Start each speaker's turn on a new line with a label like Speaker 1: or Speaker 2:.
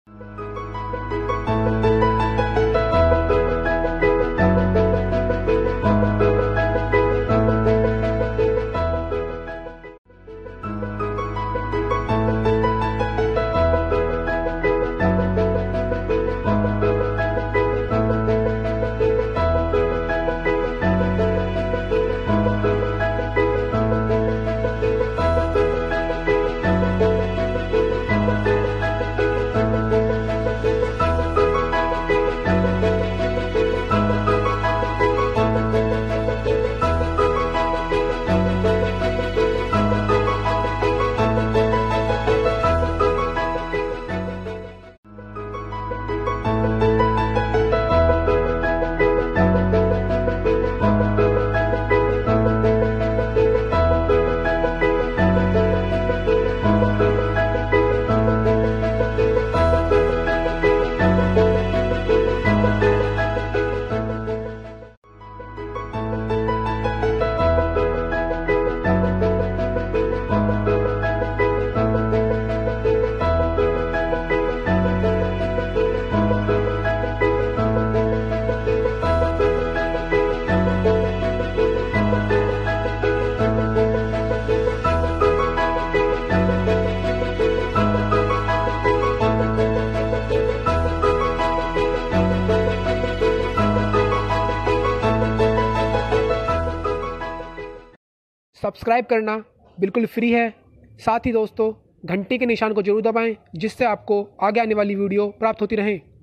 Speaker 1: Subscribe करना बिल्कुल free है। साथ ही दोस्तों घंटी के निशान को जरूर दबाएं, जिससे आपको आगे आने वाली वीडियो प्राप्त होती रहे।